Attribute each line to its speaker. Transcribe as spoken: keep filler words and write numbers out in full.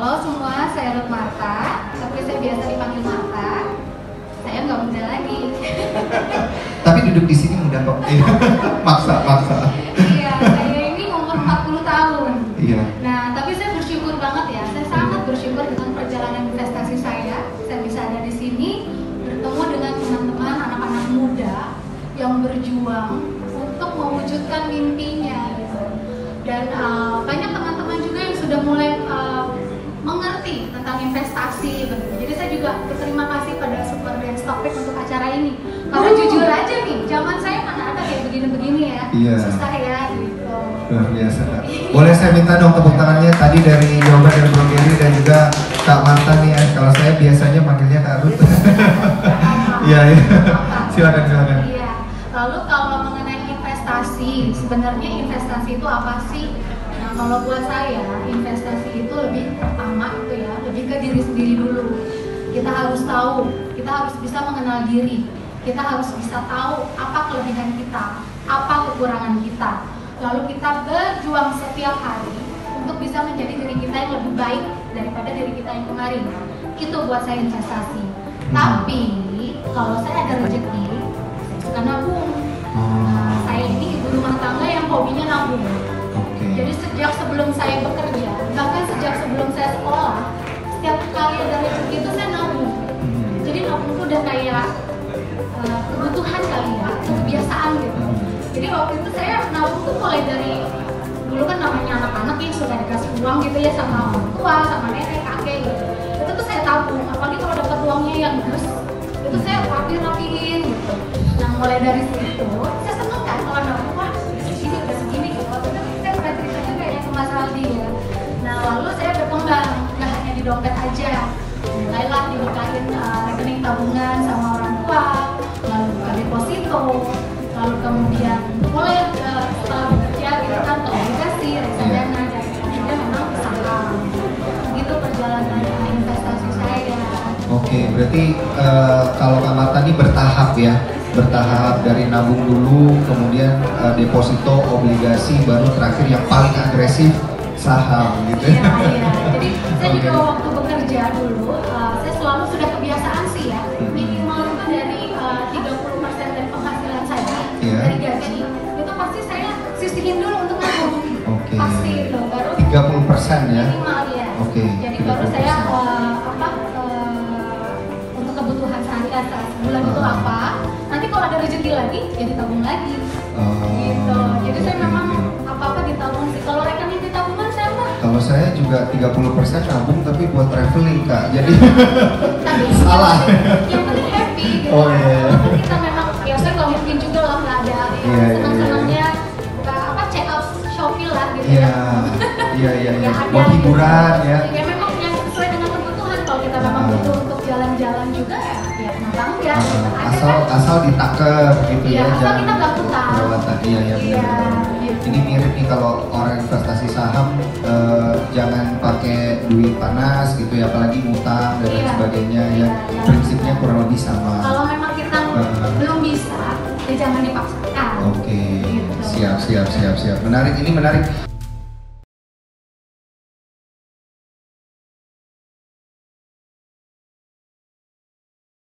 Speaker 1: Halo semua, saya Ruth Marta, tapi saya biasa dipanggil Marta. Saya nggak muda lagi.
Speaker 2: Tapi duduk di sini muda kok. maksa, maksa.
Speaker 1: Iya, saya ini umur empat puluh tahun.
Speaker 2: Iya.
Speaker 1: Nah, tapi saya bersyukur banget ya. Saya sangat bersyukur dengan perjalanan investasi saya. Saya bisa ada di sini bertemu dengan teman-teman anak-anak muda yang berjuang untuk mewujudkan mimpinya. Gitu. Dan uh, banyak teman-teman juga yang sudah mulai uh, mengerti tentang investasi. Gitu. Jadi saya juga berterima kasih pada Super Dance Topic untuk acara ini. Karena oh. jujur aja nih, zaman saya mana ada kayak begini-begini ya.
Speaker 2: Iya.
Speaker 1: Susah ya gitu.
Speaker 2: Luar biasa. Boleh saya minta dong tepuk tangannya tadi dari Yoga dan Bro Gary dan juga Kak Marta nih ya. Kalau saya biasanya manggilnya Kak Ruth. Iya, iya. Silakan, silakan.
Speaker 1: Iya. Lalu kalau mengenai investasi, sebenarnya investasi itu apa sih? Nah, kalau buat saya, investasi itu lebih pertama itu ya, lebih ke diri sendiri dulu. Kita harus tahu, kita harus bisa mengenal diri. Kita harus bisa tahu apa kelebihan kita, apa kekurangan kita. Lalu kita berjuang setiap hari untuk bisa menjadi diri kita yang lebih baik daripada diri kita yang kemarin. Itu buat saya investasi. Tapi kalau saya ada rezeki, saya suka nabung. Nah, saya ini ibu rumah tangga yang hobinya nabung.
Speaker 2: Okay.
Speaker 1: Jadi sejak sebelum saya bekerja, bahkan sejak sebelum saya sekolah, setiap kali ada rezeki itu saya nabung. Jadi nabung itu udah kayak uh, kebutuhan kali ya, kebiasaan gitu. Jadi waktu itu saya nabung tuh mulai dari dulu kan namanya anak-anak yang sudah dikasih uang gitu ya sama orang tua, sama nenek, kakek gitu. Itu tuh saya tabung, apalagi kalau dapat uangnya yang terus itu saya rapi-rapiin gitu. Nah mulai dari situ saya seneng kan kalau nabung, wah segini udah segini gitu. Waktu itu saya pernah cerita juga ya ke Mas Aldi ya. Nah lalu saya berkembang, nggak hanya di dompet aja. Mulailah dibukain uh, rekening tabungan sama orang tua, lalu buka deposito, lalu kemudian mulai uh, setelah bekerja gitu kan ke obligasi, reksadana, dan kemudian memang saham. Gitu perjalanan investasi saya.
Speaker 2: Oke, berarti uh, kalau Kak Marta ini bertahap ya, bertahap dari nabung dulu, kemudian uh, deposito, obligasi, baru terakhir yang paling agresif saham gitu.
Speaker 1: Iya, iya. Jadi saya juga waktu bekerja dulu, uh, saya selalu sudah kebiasaan sih ya, minimal itu dari uh, tiga puluh persen dari penghasilan saya,
Speaker 2: yeah.
Speaker 1: dari gaji, itu pasti saya sisihin dulu untuk nabung.
Speaker 2: Okay.
Speaker 1: Pasti itu, baru
Speaker 2: tiga puluh persen ya?
Speaker 1: Minimal ya.
Speaker 2: Oke. Okay.
Speaker 1: Jadi baru saya uh, apa uh, untuk kebutuhan sehari-hari saat sebulan uh. itu apa, nanti kalau ada rezeki lagi, ya ditabung lagi.
Speaker 2: Uh,
Speaker 1: gitu. Jadi
Speaker 2: okay,
Speaker 1: saya memang
Speaker 2: okay.
Speaker 1: apa-apa ditabung sih. Kalau rekening di tabungan saya mah.
Speaker 2: Kalau saya juga tiga puluh persen nabung tapi buat traveling Kak, jadi
Speaker 1: tapi
Speaker 2: salah.
Speaker 1: Yang penting happy gitu.
Speaker 2: Oh iya. Yeah.
Speaker 1: Walaupun kita memang, ya saya nggak mungkin juga lah nggak ada ya,
Speaker 2: yeah,
Speaker 1: senang-senangnya nggak apa check out Shopee lah gitu
Speaker 2: yeah.
Speaker 1: ya.
Speaker 2: Iya iya iya.
Speaker 1: Ya,
Speaker 2: Buat hiburan ya.
Speaker 1: Ya memang yang sesuai dengan kebutuhan. Kalau kita memang
Speaker 2: uh.
Speaker 1: butuh untuk jalan-jalan juga ya, ya kenapa enggak?
Speaker 2: Uh,
Speaker 1: Gitu.
Speaker 2: asal
Speaker 1: kan?
Speaker 2: asal ditaker gitu
Speaker 1: ya.
Speaker 2: ya.
Speaker 1: Asal kita nggak utang.
Speaker 2: Kelewatan iya ya.
Speaker 1: Iya.
Speaker 2: Ini mirip nih kalau orang investasi saham eh, jangan pakai duit panas gitu ya, apalagi ngutang dan lain
Speaker 1: iya,
Speaker 2: sebagainya ya.
Speaker 1: iya,
Speaker 2: Prinsipnya kurang lebih sama.
Speaker 1: Kalau memang kita uh, belum bisa, ya jangan dipaksakan.
Speaker 2: Oke, okay.
Speaker 1: Gitu.
Speaker 2: Siap siap siap siap. Menarik, ini menarik.